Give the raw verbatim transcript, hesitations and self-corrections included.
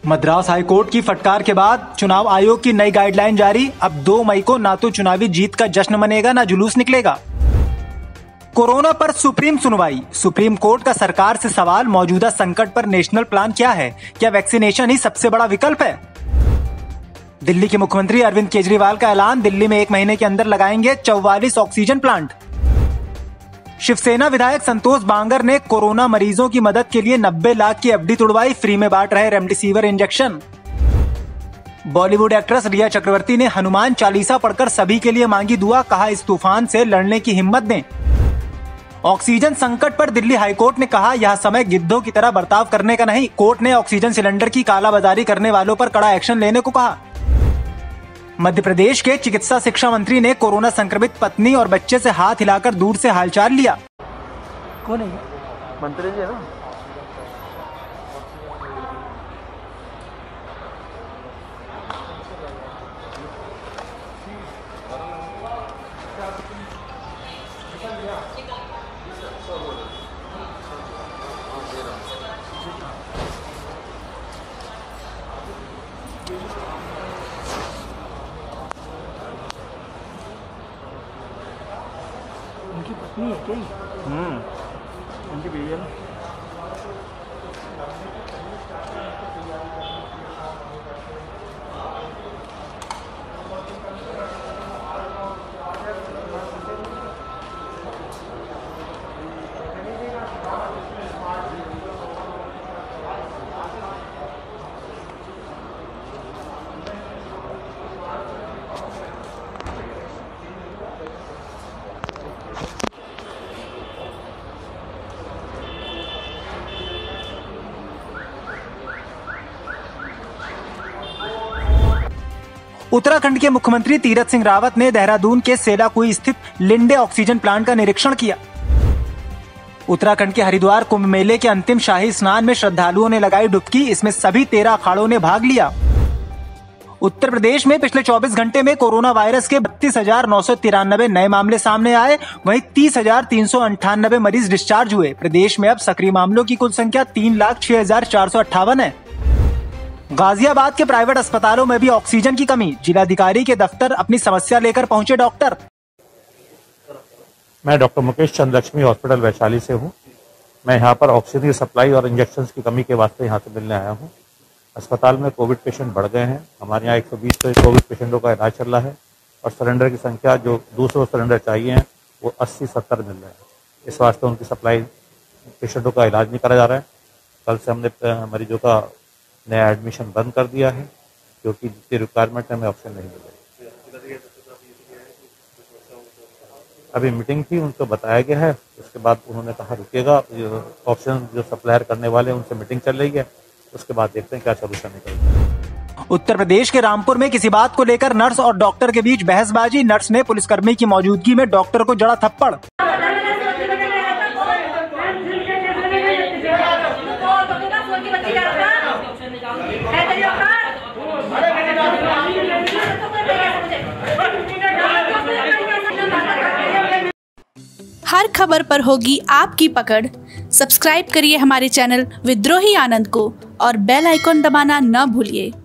Madras high court की फटकार के बाद चुनाव आयोग की नई गाइडलाइन जारी। अब दो मई को ना तो चुनावी जीत का जश्न मनेगा ना जुलूस निकलेगा। कोरोना पर सुप्रीम सुनवाई। सुप्रीम कोर्ट का सरकार से सवाल, मौजूदा संकट पर नेशनल प्लान क्या है? क्या वैक्सीनेशन ही सबसे बड़ा विकल्प है? दिल्ली के मुख्यमंत्री अरविंद केजरीवाल का ऐलान, दिल्ली में एक महीने के अंदर लगाएंगे चौवालीस ऑक्सीजन प्लांट। शिवसेना विधायक संतोष बांगर ने कोरोना मरीजों की मदद के लिए नब्बे लाख की एफडी तुड़वाई, फ्री में बांट रहे remdesivir injection. Bollywood actress Rhea Chakraborty ने हनुमान चालीसा पढ़कर सभी के लिए मांगी दुआ, कहा इस तूफान से लड़ने की हिम्मत दें। ऑक्सीजन संकट पर दिल्ली हाईकोर्ट ने कहा यह समय गिद्धों की तरह बर्ताव करने का नहीं। कोर्ट ने ऑक्सीजन सिलेंडर की कालाबाजारी करने वालों पर कड़ा एक्शन लेने को कहा। मध्य प्रदेश के चिकित्सा शिक्षा मंत्री ने कोरोना संक्रमित पत्नी और बच्चे से हाथ हिलाकर दूर से हालचाल लिया। कौन है? मंत्री जी है ना? उनकी पत्नी है क्या? हम्म, उनकी बीवी है ना? उत्तराखंड के मुख्यमंत्री तीरथ सिंह रावत ने देहरादून के सेलाकुई स्थित लिंडे ऑक्सीजन प्लांट का निरीक्षण किया। उत्तराखंड के हरिद्वार कुंभ मेले के अंतिम शाही स्नान में श्रद्धालुओं ने लगाई डुबकी, इसमें सभी तेरह अखाड़ों ने भाग लिया। उत्तर प्रदेश में पिछले चौबीस घंटे में कोरोना वायरस के बत्तीस हजार नौ सौ तिरानबे नए मामले सामने आए, वहीं तीस हजार तीन सौ अंठानबे मरीज डिस्चार्ज हुए। प्रदेश में अब सक्रिय मामलों की कुल संख्या तीन लाख छह हजार चार सौ अट्ठावन है। गाजियाबाद के प्राइवेट अस्पतालों में भी ऑक्सीजन की कमी, जिलाधिकारी के दफ्तर अपनी समस्या लेकर पहुंचे डॉक्टर। मैं डॉक्टर मुकेश चंद लक्ष्मी हॉस्पिटल वैशाली से हूं। मैं यहां पर ऑक्सीजन की सप्लाई और इंजेक्शन की कमी के वास्ते यहां से मिलने आया हूं। अस्पताल में कोविड पेशेंट बढ़ गए हैं। हमारे यहाँ एक सौ बीस कोविड पेशेंटों का इलाज चल रहा है और सिलेंडर की संख्या जो दो सौ सिलेंडर चाहिए हैं वो अस्सी सत्तर मिल रहे हैं। इस वास्ते उनकी सप्लाई, पेशेंटों का इलाज नहीं करा जा रहा है। कल से हमने मरीजों का नया एडमिशन बंद कर दिया है क्योंकि जितनी रिक्वायरमेंट हमें ऑप्शन नहीं मिल रही। अभी मीटिंग थी, उनको बताया गया है, उसके बाद उन्होंने कहा रुकेगा, ऑप्शन जो सप्लायर करने वाले हैं उनसे मीटिंग चल रही है, उसके बाद देखते हैं क्या सोल्यूशन निकलेगा। उत्तर प्रदेश के रामपुर में किसी बात को लेकर नर्स और डॉक्टर के बीच बहसबाजी, नर्स ने पुलिसकर्मी की मौजूदगी में डॉक्टर को जड़ा थप्पड़। हर खबर पर होगी आपकी पकड़। सब्सक्राइब करिए हमारे चैनल विद्रोही आनंद को और बेल आइकॉन दबाना न भूलिए।